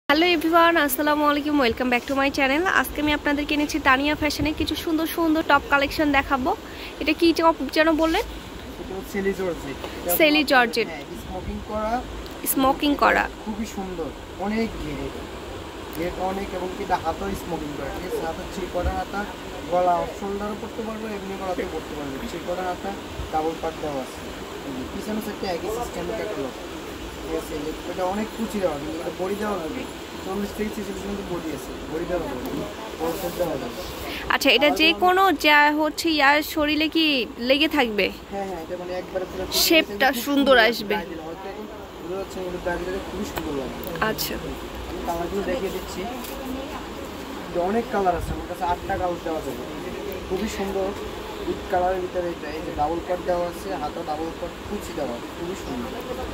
Hello everyone, আসসালামু আলাইকুম, welcome back to my channel. আজকে আমি আপনাদেরকে এনেছি তানিয়া ফ্যাশনে কিছু সুন্দর সুন্দর টপ কালেকশন দেখাবো। এটা কি টপ যেন বললেন? সেলি জর্জেট, স্মোকিং করা, খুবই সুন্দর, অনেক ঘের অনেক, এবং এটা হাতও স্মোকিং করা। ঠিক আছে, হাতের চিকড়া হাতা, গলা শোল্ডারও করতে পারবো, এমনি গলাতেও করতে পারবো। চিকড়া হাতা, ডাবল পাট দেওয়া আছে, পিছনে সাইডটা একই সিস্টেমে কাটলো। ঠিক আছে, এটা অনেক কুচি দেওয়া, এটা বড়ি দেওয়া হবে, 40 থেকে 46 কিন্তু বডি আছে, বডি দেওয়া হবে, বড় সেট দেওয়া হবে। আচ্ছা, এটা যে কোনো যা হচ্ছে ইয়ার শরীরে কি লেগে থাকবে? হ্যাঁ হ্যাঁ, এটা মানে একবারে পুরো শেপটা সুন্দর আসবে। খুবই সুন্দর লাগে। আচ্ছা, আমি কালারগুলো দেখিয়ে দিচ্ছি, অনেক কালার আছে আমার কাছে, 8টা কালার দেওয়া যাবে। খুবই সুন্দর উইথ কালারের ভিতরে এটা, এই যে ডাবল কাট দেওয়া আছে, হাতে ডাবল কাট কুচি দেওয়া, খুবই সুন্দর।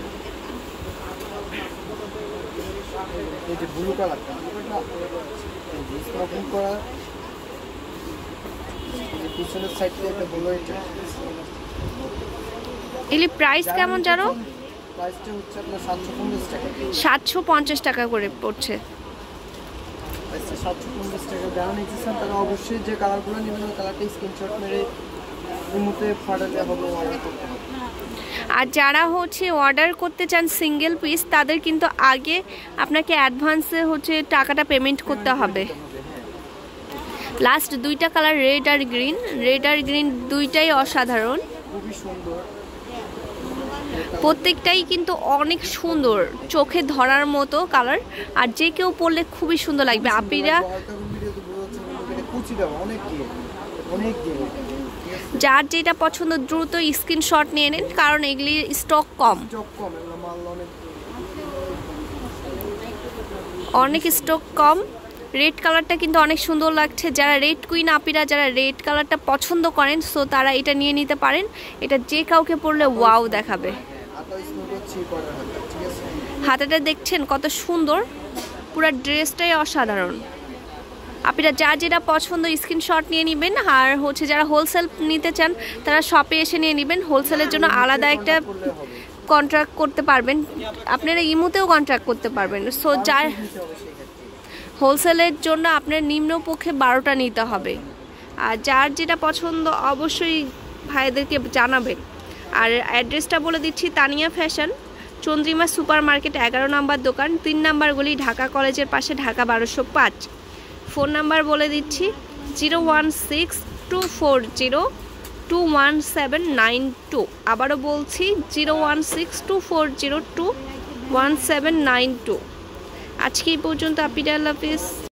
এই যে ব্লু কালারটা, স্মোকিং করা, পিছনের সাইডে একটা ব্লু, এটা এলি প্রাইস কেমন জানো? প্রাইসটা হচ্ছে আপনার 750 টাকা। 750 টাকা করে পড়ছে। 750 টাকা। যারা নিতে চান তারা অবশ্যই যে কালারগুলো নেবেন ওই কালারটা স্ক্রিনশট মেরে রিমোটে পাঠাতে হবে, অর্ডার করতে হবে। আর যারা হচ্ছে অর্ডার করতে চান সিঙ্গেল পিস, তাদের কিন্তু আগে আপনাকে অ্যাডভান্সে হচ্ছে টাকাটা পেমেন্ট করতে হবে। লাস্ট দুইটা কালার রেড আর গ্রিন দুইটাই অসাধারণ, খুবই সুন্দর, প্রত্যেকটাই কিন্তু অনেক সুন্দর, চোখে ধরার মতো কালার, আর যে কেউ পরলে খুবই সুন্দর লাগবে। আপিরা যার যেটা পছন্দ দ্রুত স্ক্রিনশট নিয়ে নেন, কারণ এগুলি স্টক কম, অনেক স্টক কম। রেড কালারটা কিন্তু অনেক সুন্দর লাগছে, যারা রেড কুইন আপিরা যারা রেড কালারটা পছন্দ করেন সো তারা এটা নিয়ে নিতে পারেন। এটা যে কাউকে পরলে ওয়াও দেখাবে। হাতাটা দেখছেন কত সুন্দর, পুরো ড্রেসটাই অসাধারণ। আপনারা যার যেটা পছন্দ স্ক্রিনশট নিয়ে নেবেন, আর হচ্ছে যারা হোলসেল নিতে চান তারা শপে এসে নিয়ে নেবেন। হোলসেলের জন্য আলাদা একটা কন্ট্রাক্ট করতে পারবেন, আপনারা ইমুতেও কন্ট্রাক্ট করতে পারবেন। সো যার হোলসেলের জন্য আপনার নিম্নপক্ষে 12টা নিতে হবে, আর যার যেটা পছন্দ অবশ্যই ভাইদেরকে জানাবেন। আর অ্যাড্রেসটা বলে দিচ্ছি, Tania fashion, Chandrima supermarket 11 নম্বর দোকান, 3 নম্বর গলি, ঢাকা কলেজের পাশে, ঢাকা 1205। ফোন নাম্বার বলে দিচ্ছি 01624021792। আবারও বলছি 01624021792। আজকে এই পর্যন্ত। আপিরা, আল্লাহ হাফিজ।